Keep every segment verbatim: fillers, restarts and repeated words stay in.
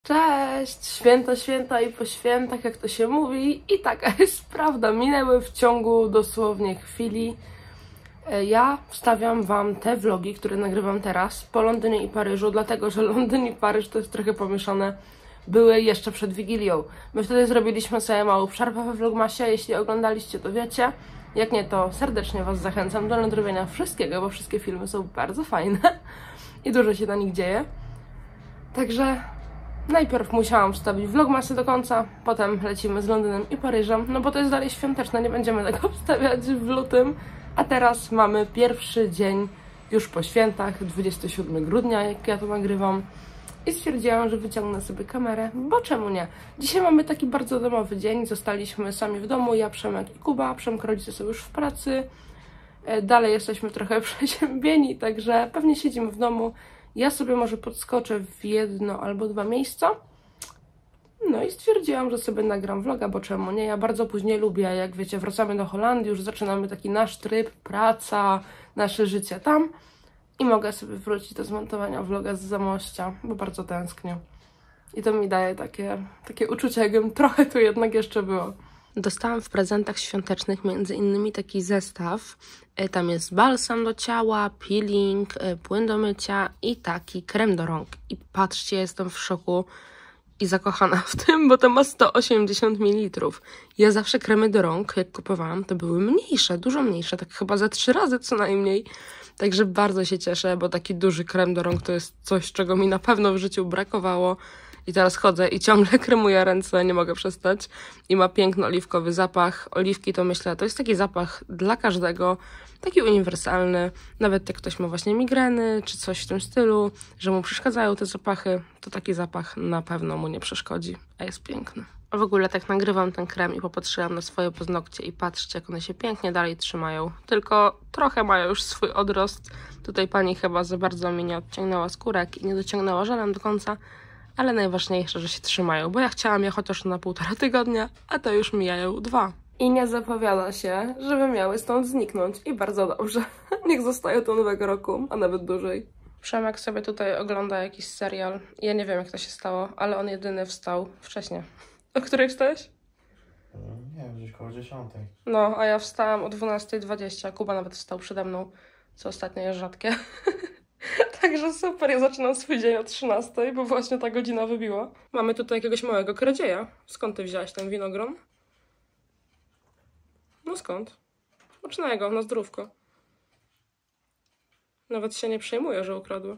Cześć! Święta, święta i po świętach, jak to się mówi. I taka jest prawda, minęły w ciągu dosłownie chwili. Ja wstawiam wam te vlogi, które nagrywam teraz po Londynie i Paryżu, dlatego że Londyn i Paryż to jest trochę pomieszane. Były jeszcze przed Wigilią. My wtedy zrobiliśmy sobie małą przerwę we vlogmasie, jeśli oglądaliście, to wiecie. Jak nie, to serdecznie was zachęcam do nadrobienia wszystkiego, bo wszystkie filmy są bardzo fajne i dużo się na nich dzieje. Także najpierw musiałam wstawić vlogmasy do końca, potem lecimy z Londynem i Paryżem, no bo to jest dalej świąteczne, nie będziemy tego wstawiać w lutym. A teraz mamy pierwszy dzień już po świętach, dwudziestego siódmego grudnia, jak ja to nagrywam. I stwierdziłam, że wyciągnę sobie kamerę, bo czemu nie? Dzisiaj mamy taki bardzo domowy dzień, zostaliśmy sami w domu, ja, Przemek i Kuba. Przemek, rodzice są już w pracy, dalej jesteśmy trochę przeziębieni, także pewnie siedzimy w domu. Ja sobie może podskoczę w jedno albo dwa miejsca. No i stwierdziłam, że sobie nagram vloga, bo czemu nie? Ja bardzo później lubię, jak wiecie, wracamy do Holandii, już zaczynamy taki nasz tryb, praca, nasze życie tam. I mogę sobie wrócić do zmontowania vloga z Zamościa, bo bardzo tęsknię. I to mi daje takie, takie uczucie, jakbym trochę tu jednak jeszcze było. Dostałam w prezentach świątecznych między innymi taki zestaw. Tam jest balsam do ciała, peeling, płyn do mycia i taki krem do rąk. I patrzcie, jestem w szoku i zakochana w tym, bo to ma sto osiemdziesiąt mililitrów. Ja zawsze kremy do rąk, jak kupowałam, to były mniejsze, dużo mniejsze, tak chyba za trzy razy co najmniej. Także bardzo się cieszę, bo taki duży krem do rąk to jest coś, czego mi na pewno w życiu brakowało. I teraz chodzę i ciągle kremuję ręce, nie mogę przestać. I ma piękny oliwkowy zapach. Oliwki to myślę, to jest taki zapach dla każdego, taki uniwersalny. Nawet jak ktoś ma właśnie migreny, czy coś w tym stylu, że mu przeszkadzają te zapachy, to taki zapach na pewno mu nie przeszkodzi, a jest piękny. A w ogóle tak nagrywam ten krem i popatrzyłam na swoje paznokcie i patrzcie, jak one się pięknie dalej trzymają. Tylko trochę mają już swój odrost. Tutaj pani chyba za bardzo mi nie odciągnęła skórek i nie dociągnęła żelem do końca. Ale najważniejsze, że się trzymają, bo ja chciałam je chociaż na półtora tygodnia, a to już mijają dwa. I nie zapowiada się, żeby miały stąd zniknąć. I bardzo dobrze. Niech zostają do nowego roku, a nawet dłużej. Przemek sobie tutaj ogląda jakiś serial. Ja nie wiem, jak to się stało, ale on jedyny wstał wcześniej. O której wstałeś? Nie wiem, gdzieś koło dziesiątej. No, a ja wstałam o dwunastej dwadzieścia. Kuba nawet wstał przede mną, co ostatnio jest rzadkie. Także super, ja zaczynam swój dzień o trzynastej, bo właśnie ta godzina wybiła. Mamy tutaj jakiegoś małego kradzieja. Skąd ty wziąłeś ten winogron? No skąd? Smacznego, na zdrówko. Nawet się nie przejmuję, że ukradła.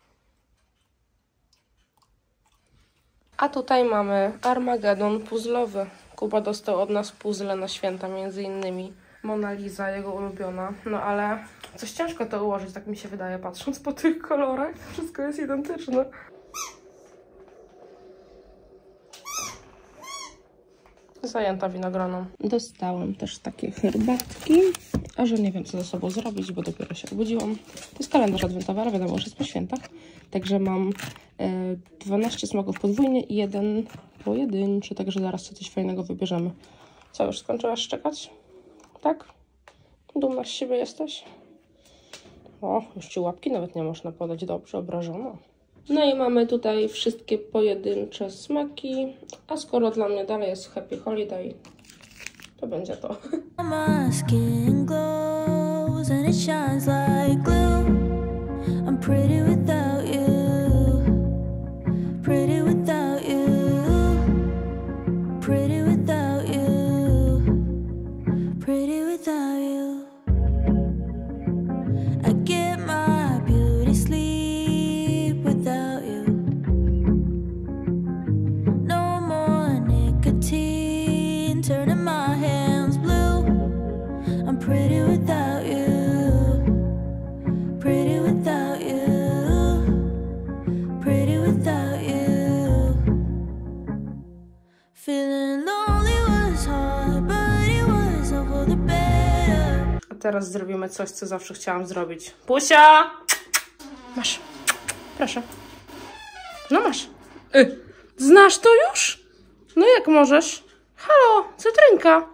A tutaj mamy Armagedon puzzlowy. Kuba dostał od nas puzzle na święta, między innymi Mona Lisa, jego ulubiona. No ale coś ciężko to ułożyć, tak mi się wydaje, patrząc po tych kolorach. Wszystko jest identyczne. Zajęta winogroną. Dostałam też takie herbatki, a że nie wiem, co ze sobą zrobić, bo dopiero się obudziłam. To jest kalendarz adwentowy, ale wiadomo, że jest po świętach. Także mam e, dwanaście smaków podwójnie i jeden pojedynczy, także zaraz sobie coś fajnego wybierzemy. Co, już skończyłaś szczekać? Tak? Dumna z siebie jesteś? O, już ci łapki nawet nie można podać, dobrze, obrażono. No i mamy tutaj wszystkie pojedyncze smaki, a skoro dla mnie dalej jest Happy Holiday, to będzie to. Teraz zrobimy coś, co zawsze chciałam zrobić. Pusia! Masz. Proszę. No masz. Y, znasz to już? No jak możesz? Halo, cytrynka.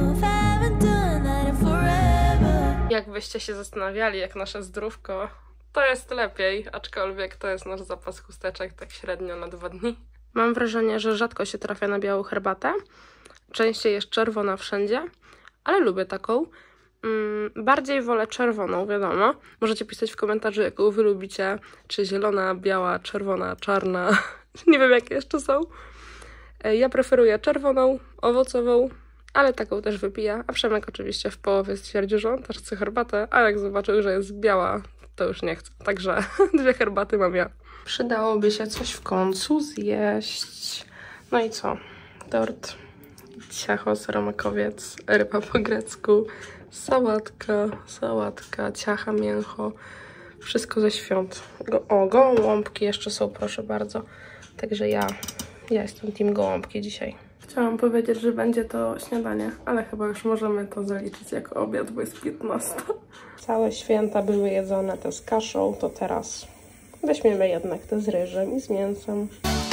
Jakbyście się zastanawiali, jak nasze zdrówko to jest lepiej, aczkolwiek to jest nasz zapas chusteczek tak średnio na dwa dni. Mam wrażenie, że rzadko się trafia na białą herbatę. Częściej jest czerwona wszędzie, ale lubię taką. Mm, bardziej wolę czerwoną, wiadomo. Możecie pisać w komentarzu, jaką wy lubicie. Czy zielona, biała, czerwona, czarna. Nie wiem, jakie jeszcze są. Ja preferuję czerwoną, owocową, ale taką też wypiję. A Przemek oczywiście w połowie stwierdził, że on też chce herbatę, a jak zobaczył, że jest biała, to już nie chce. Także dwie herbaty mam ja. Przydałoby się coś w końcu zjeść. No i co? Tort, ciacho, seromakowiec, ryba po grecku, sałatka, sałatka, ciacha, mięcho. Wszystko ze świąt. Go, o, gołąbki jeszcze są, proszę bardzo. Także ja, ja jestem team gołąbki dzisiaj. Chciałam powiedzieć, że będzie to śniadanie, ale chyba już możemy to zaliczyć jako obiad, bo jest piętnasta. Całe święta były jedzone te z kaszą, to teraz weźmiemy jednak te z ryżem i z mięsem.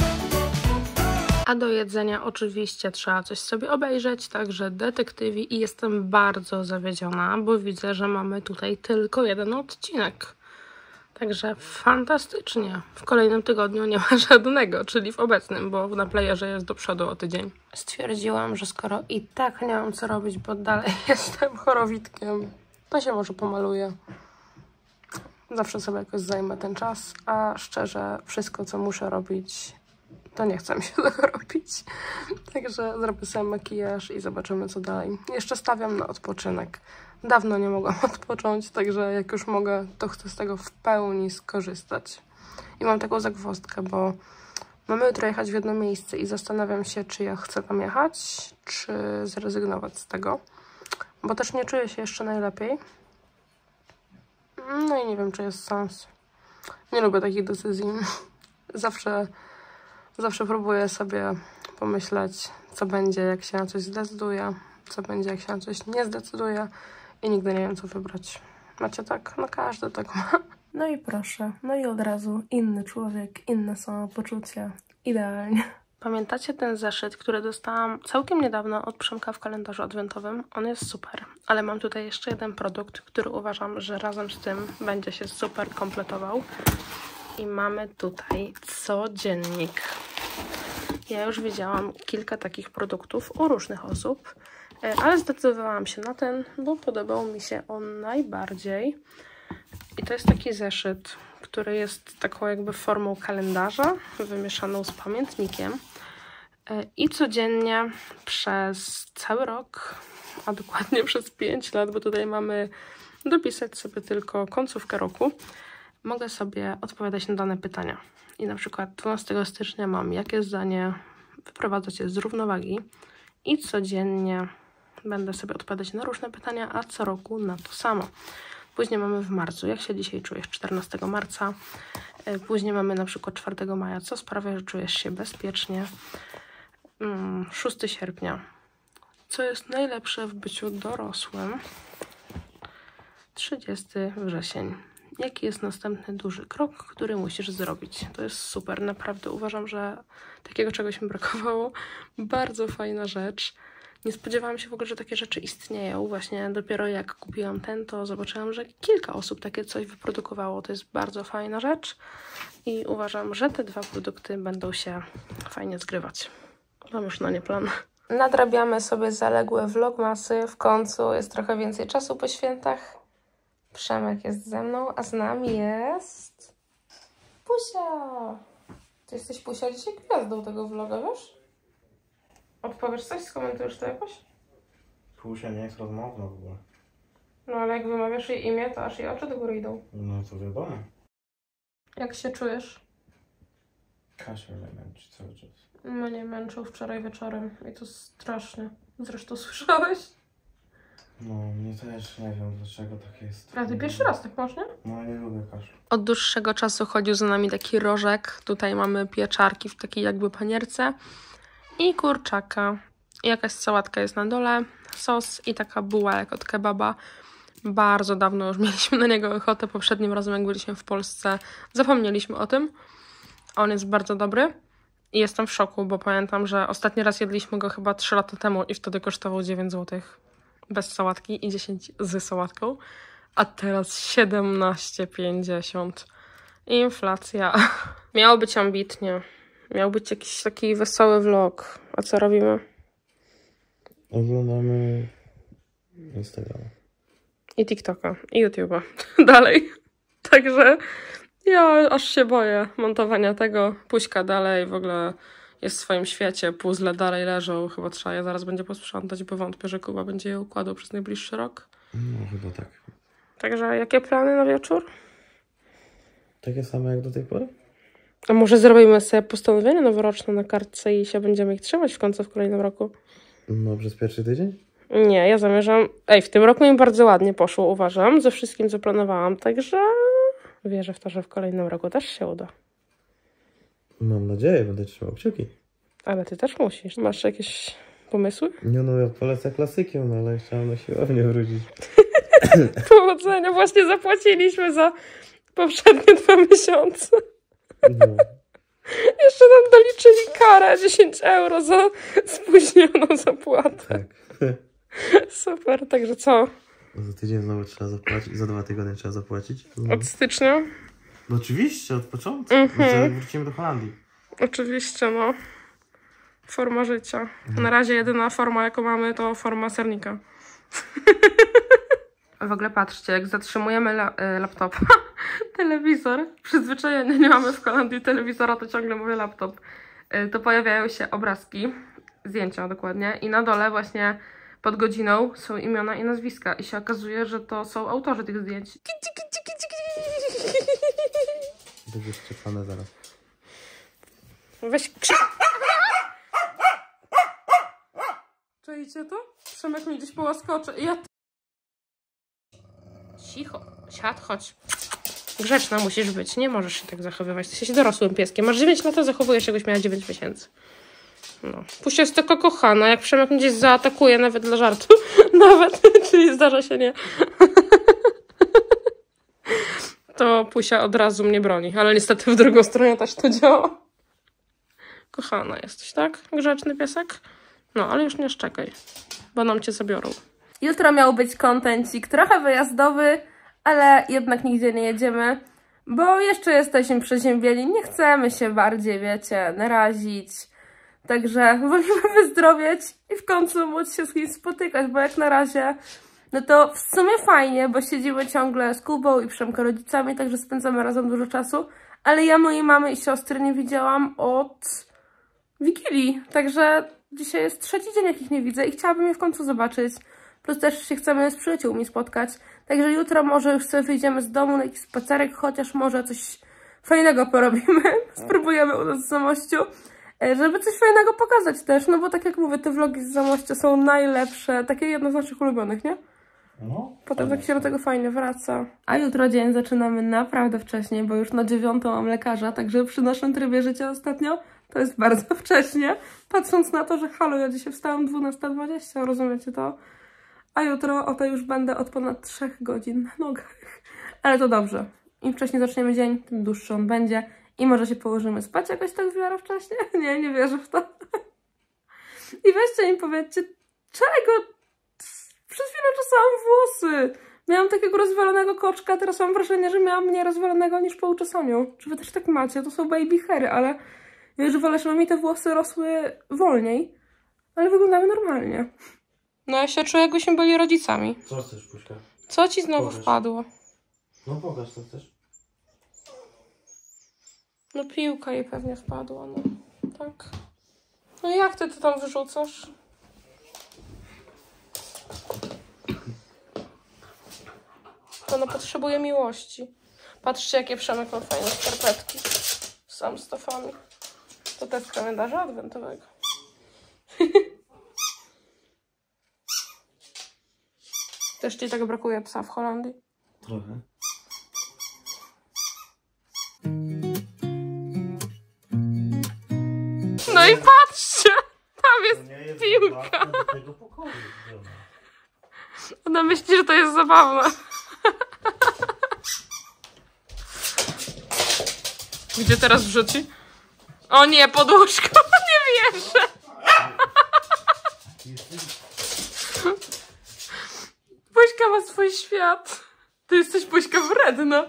A do jedzenia oczywiście trzeba coś sobie obejrzeć, także detektywi i jestem bardzo zawiedziona, bo widzę, że mamy tutaj tylko jeden odcinek. Także fantastycznie. W kolejnym tygodniu nie ma żadnego, czyli w obecnym, bo na playerze jest do przodu o tydzień. Stwierdziłam, że skoro i tak nie mam co robić, bo dalej jestem chorowitkiem, to się może pomaluję. Zawsze sobie jakoś zajmę ten czas, a szczerze wszystko, co muszę robić, to nie chcę mi się tego robić. Także zrobię sobie makijaż i zobaczymy, co dalej. Jeszcze stawiam na odpoczynek. Dawno nie mogłam odpocząć, także jak już mogę, to chcę z tego w pełni skorzystać. I mam taką zagwozdkę, bo mamy jutro jechać w jedno miejsce i zastanawiam się, czy ja chcę tam jechać, czy zrezygnować z tego. Bo też nie czuję się jeszcze najlepiej. No i nie wiem, czy jest sens. Nie lubię takich decyzji. Zawsze, zawsze próbuję sobie pomyśleć, co będzie, jak się na coś zdecyduję, co będzie, jak się na coś nie zdecyduje i nigdy nie wiem, co wybrać. Macie tak? No każdy tak ma. No i proszę, no i od razu inny człowiek, inne samopoczucie. Idealnie. Pamiętacie ten zeszyt, który dostałam całkiem niedawno od Przemka w kalendarzu adwentowym? On jest super, ale mam tutaj jeszcze jeden produkt, który uważam, że razem z tym będzie się super kompletował. I mamy tutaj codziennik. Ja już widziałam kilka takich produktów u różnych osób, ale zdecydowałam się na ten, bo podobał mi się on najbardziej. I to jest taki zeszyt, który jest taką jakby formą kalendarza wymieszaną z pamiętnikiem. I codziennie przez cały rok, a dokładnie przez pięć lat, bo tutaj mamy dopisać sobie tylko końcówkę roku, mogę sobie odpowiadać na dane pytania. I na przykład dwunastego stycznia mam jakie zdanie wyprowadza cię z równowagi i codziennie będę sobie odpowiadać na różne pytania, a co roku na to samo. Później mamy w marcu, jak się dzisiaj czujesz, czternastego marca. Później mamy na przykład czwartego maja, co sprawia, że czujesz się bezpiecznie. szóstego sierpnia, co jest najlepsze w byciu dorosłym. trzydziestego września. Jaki jest następny duży krok, który musisz zrobić? To jest super, naprawdę uważam, że takiego czegoś mi brakowało. Bardzo fajna rzecz. Nie spodziewałam się w ogóle, że takie rzeczy istnieją. Właśnie dopiero jak kupiłam ten, to zobaczyłam, że kilka osób takie coś wyprodukowało. To jest bardzo fajna rzecz i uważam, że te dwa produkty będą się fajnie zgrywać. Mam już na nie plan. Nadrabiamy sobie zaległe vlogmasy. W końcu jest trochę więcej czasu po świętach. Przemek jest ze mną, a z nami jest Pusia. Ty jesteś, Pusia, dzisiaj gwiazdą tego vloga, wiesz? Odpowiesz coś? Skomentujesz to jakoś? Pusia nie jest rozmowna w ogóle. No ale jak wymawiasz jej imię, to aż jej oczy do góry idą. No to wiadomo. Jak się czujesz? Kasia mnie męczy cały czas. Mnie męczył wczoraj wieczorem i to strasznie. Zresztą słyszałeś? No, mnie też nie wiem, dlaczego tak jest. A ty pierwszy raz tak masz, nie? No, nie lubię kaszy. Od dłuższego czasu chodził za nami taki rożek. Tutaj mamy pieczarki w takiej jakby panierce. I kurczaka. I jakaś sałatka jest na dole. Sos i taka buła jak od kebaba. Bardzo dawno już mieliśmy na niego ochotę. Poprzednim razem, jak byliśmy w Polsce, zapomnieliśmy o tym. On jest bardzo dobry. I jestem w szoku, bo pamiętam, że ostatni raz jedliśmy go chyba trzy lata temu i wtedy kosztował dziewięć złotych. Bez sałatki i dziesięć z sałatką. a teraz siedemnaście pięćdziesiąt. Inflacja. Miało być ambitnie. Miał być jakiś taki wesoły vlog. A co robimy? Oglądamy Instagrama. I TikToka, i YouTube'a. Dalej. Także ja aż się boję montowania tego. Puśka dalej w ogóle jest w swoim świecie. Puzzle dalej leżą. Chyba trzeba je zaraz będzie posprzątać, bo wątpię, że Kuba będzie je układał przez najbliższy rok. No chyba tak. Także jakie plany na wieczór? Takie same jak do tej pory? A może zrobimy sobie postanowienie noworoczne na kartce i się będziemy ich trzymać w końcu w kolejnym roku? No przez pierwszy tydzień? Nie, ja zamierzam... Ej, w tym roku mi bardzo ładnie poszło, uważam, ze wszystkim, co planowałam. Także wierzę w to, że w kolejnym roku też się uda. Mam nadzieję, będę trzymał kciuki. Ale ty też musisz. Masz jakieś pomysły? Nie no, ja polecę klasykiem, no ale chciałam na siłownię wrócić. Powodzenia, właśnie zapłaciliśmy za poprzednie dwa miesiące. No. Jeszcze nam doliczyli karę dziesięć euro za spóźnioną zapłatę. Tak. Super, także co? Za tydzień znowu trzeba zapłacić, za dwa tygodnie trzeba zapłacić. No. Od stycznia? No oczywiście, od początku. Mhm. Znaczy, jak wrócimy do Holandii. Oczywiście, no. Forma życia. Mhm. Na razie jedyna forma, jaką mamy, to forma sernika. W ogóle patrzcie, jak zatrzymujemy la laptop, telewizor, przyzwyczajenie, nie mamy w Holandii telewizora, to ciągle mówię laptop, to pojawiają się obrazki, zdjęcia dokładnie i na dole właśnie pod godziną są imiona i nazwiska i się okazuje, że to są autorzy tych zdjęć. Będzie szczepane zaraz. Weź krzyk. Czujecie to? Przemek mi gdzieś połaskoczy. Ja... Cicho. Siad, chodź. Grzeczna musisz być. Nie możesz się tak zachowywać. Ty jesteś dorosłym pieskiem. Masz dziewięć lat, a zachowujesz się, jakbyś miała dziewięć miesięcy. No. Pusia jest tylko kochana. Jak Przemek mnie gdzieś zaatakuje, nawet dla żartu. Nawet. Czyli zdarza się nie. To Pusia od razu mnie broni. Ale niestety w drugą stronę też to działa. Kochana jesteś, tak? Grzeczny piesek? No, ale już nie szczekaj, bo nam cię zabiorą. Jutro miał być kontencik trochę wyjazdowy, ale jednak nigdzie nie jedziemy, bo jeszcze jesteśmy przeziębieni, nie chcemy się bardziej, wiecie, narazić. Także wolimy wyzdrowieć i w końcu móc się z kimś spotykać, bo jak na razie, no to w sumie fajnie, bo siedzimy ciągle z Kubą i Przemka rodzicami, także spędzamy razem dużo czasu, ale ja mojej mamy i siostry nie widziałam od Wigilii, także dzisiaj jest trzeci dzień, jak ich nie widzę i chciałabym je w końcu zobaczyć. Plus też się chcemy z przyjaciółmi spotkać. Także jutro może już sobie wyjdziemy z domu na jakiś spacerek, chociaż może coś fajnego porobimy. Spróbujemy u nas w Zamościu, żeby coś fajnego pokazać też. No bo tak jak mówię, te vlogi z Zamościa są najlepsze. Takie jedno z naszych ulubionych, nie? No. Potem tak się do tego fajnie wraca. A jutro dzień zaczynamy naprawdę wcześnie, bo już na dziewiątą mam lekarza. Także przy naszym trybie życia ostatnio to jest bardzo wcześnie. Patrząc na to, że halo, ja dzisiaj wstałam dwunasta dwadzieścia, rozumiecie to? A jutro o to już będę od ponad trzech godzin na nogach. Ale to dobrze. Im wcześniej zaczniemy dzień, tym dłuższy on będzie. I może się położymy spać jakoś tak w miarę wcześnie? Nie, nie wierzę w to. I weźcie im powiedzcie, czego? Przed chwilą czesałam włosy. Miałam takiego rozwalonego koczka, teraz mam wrażenie, że miałam mniej rozwalonego niż po uczesaniu. Czy wy też tak macie? To są baby hairy, ale ja już wolę, żeby mi te włosy rosły wolniej. Ale wyglądały normalnie. No ja się czuję, jakbyśmy byli rodzicami. Co chcesz, Puśka? Co ci znowu Pokaż. wpadło? No pokaż, co chcesz. No piłka jej pewnie wpadła, no. Tak. No i jak ty to tam wyrzucasz? Ona potrzebuje miłości. Patrzcie, jakie Przemek ma fajne skarpetki. Sam z tofami. To też z kalendarza adwentowego. Też ci tak brakuje psa w Holandii? Trochę. No i patrzcie! Tam jest, To nie jest piłka. do tego pokoju. Ona myśli, że to jest zabawne. Gdzie teraz wrzuci? O nie, pod łóżko, nie wierzę. Puśka ma swój świat. Ty jesteś Puśka wredna.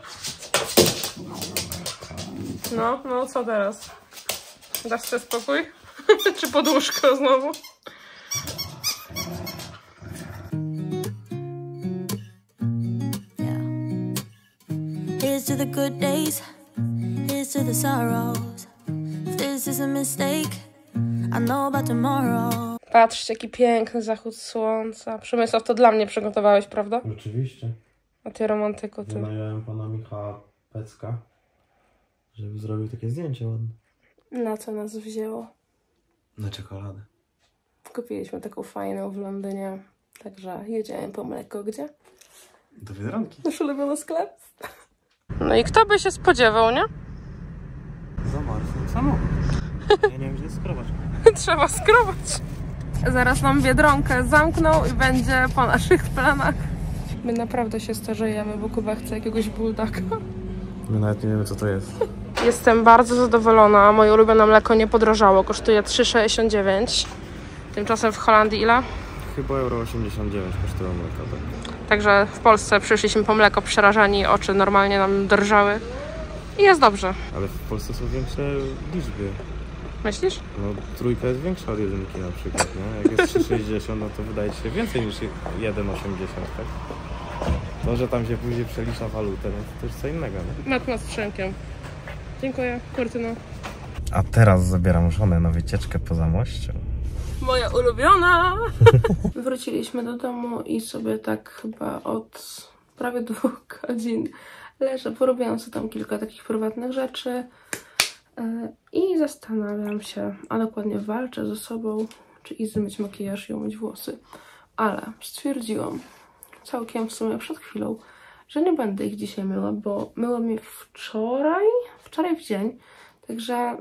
No, no co teraz? Dasz sobie spokój? Czy poduszko znowu? Here's to the good days, here's to the sorrows. If this is a mistake, I know about tomorrow. Patrzcie, jaki piękny zachód słońca. Przemysław, to dla mnie przygotowałeś, prawda? Oczywiście. A ty romantyku, ty. Wynająłem pana Michała Pecka, żeby zrobił takie zdjęcie ładne. Na co nas wzięło? Na czekoladę. Kupiliśmy taką fajną w Londynie. Także jedziemy po mleko. Gdzie? Do Biedronki. Nasz ulubiony sklep. No i kto by się spodziewał, nie? Zamarzł samochód. Ja nie wiem, gdzie jest skrobacz. Trzeba skrobać. Zaraz nam Biedronkę zamkną i będzie po naszych planach. My naprawdę się starzejemy, bo Kuba chce jakiegoś bulldога. My nawet nie wiemy, co to jest. Jestem bardzo zadowolona. Moje ulubione mleko nie podrożało. Kosztuje trzy sześćdziesiąt dziewięć. Tymczasem w Holandii ile? Chyba euro osiemdziesiąt dziewięć kosztuje mleko. Tak? Także w Polsce przyszliśmy po mleko przerażani, oczy normalnie nam drżały. I jest dobrze. Ale w Polsce są większe liczby. Myślisz? No trójka jest większa od jedynki na przykład, nie? Jak jest trzy sześćdziesiąt, no to wydaje ci się więcej niż jeden osiemdziesiąt, tak? To, że tam się później przelicza walutę, no to też co innego, nie? Matma z Przemkiem. Dziękuję, kurtyno. A teraz zabieram żonę na wycieczkę poza mością. Moja ulubiona! Wróciliśmy do domu i sobie tak chyba od prawie dwóch godzin leżę, porobiłam sobie tam kilka takich prywatnych rzeczy i zastanawiam się, a dokładnie walczę ze sobą, czy iść zmyć makijaż i umyć włosy. Ale stwierdziłam całkiem w sumie przed chwilą, że nie będę ich dzisiaj myła, bo myłam je wczoraj, wczoraj w dzień, także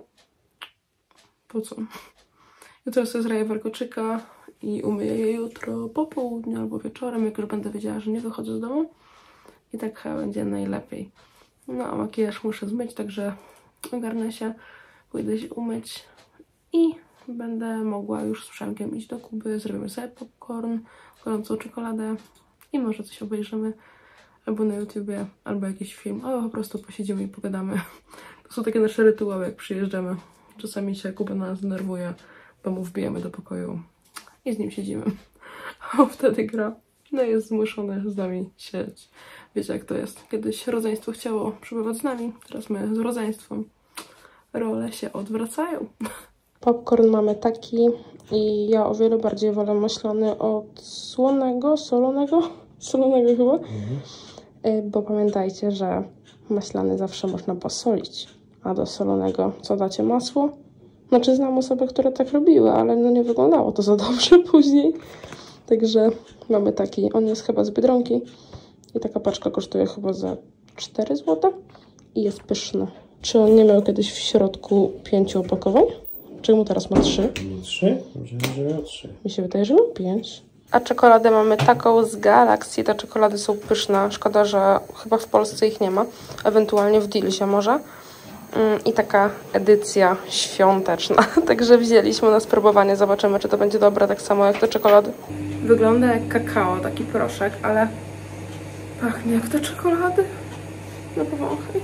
po co? Jutro sobie zrobię warkoczyka i umyję je jutro po południu albo wieczorem, jak już będę wiedziała, że nie wychodzę z domu. I tak chyba będzie najlepiej. No a makijaż muszę zmyć, także ogarnę się, pójdę się umyć i będę mogła już z Przemkiem iść do Kuby, zrobimy sobie popcorn, gorącą czekoladę i może coś obejrzymy albo na YouTubie, albo jakiś film, albo po prostu posiedzimy i pogadamy. To są takie nasze rytuały, jak przyjeżdżamy. Czasami się Kuba na nas denerwuje, bo mu wbijamy do pokoju i z nim siedzimy. A on wtedy gra. No jest zmuszony z nami siedzieć. Wiecie jak to jest. Kiedyś rodzeństwo chciało przebywać z nami, teraz my z rodzeństwem. Role się odwracają. Popcorn mamy taki i ja o wiele bardziej wolę maślany od słonego, solonego, solonego chyba. Mhm. Bo pamiętajcie, że maślany zawsze można posolić, a do solonego co dacie? Masło? Znaczy znam osoby, które tak robiły, ale no nie wyglądało to za dobrze później. Także mamy taki, on jest chyba z Biedronki i taka paczka kosztuje chyba za cztery złote i jest pyszny. Czy on nie miał kiedyś w środku pięciu opakowań? Czemu teraz ma trzy? Trzy? Myślałem, że miał trzy. Mi się wydaje, że miał pięć. A czekoladę mamy taką z Galaxy. Te czekolady są pyszne. Szkoda, że chyba w Polsce ich nie ma. Ewentualnie w Dealsie może. I taka edycja świąteczna. Także wzięliśmy na spróbowanie. Zobaczymy, czy to będzie dobre, tak samo jak te czekolady. Wygląda jak kakao, taki proszek, ale pachnie jak te czekolady. No powąchaj.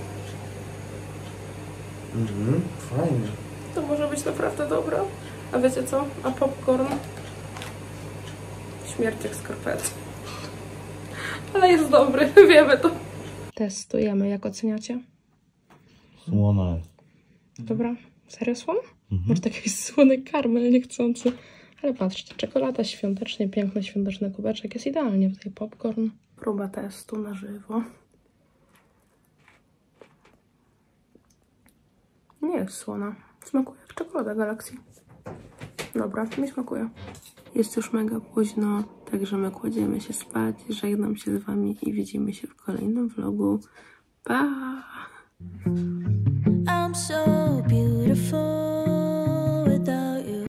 Mhm, fajnie. To może być naprawdę dobre. A wiecie co? A popcorn? Śmierć jak skarpety. Ale jest dobry, wiemy to. Testujemy, jak oceniacie? Słona. Dobra, serio słon? Mhm. Może taki słony karmel niechcący. Ale patrzcie, czekolada świątecznie, piękny świąteczny kubeczek. Jest idealnie w tej popcorn. Próba testu na żywo. Nie jest słona. Smakuje jak czekolada Galaxy. Dobra, mi smakuje. Jest już mega późno, także my kładziemy się spać. Żegnam się z wami i widzimy się w kolejnym vlogu. Pa! I'm so beautiful.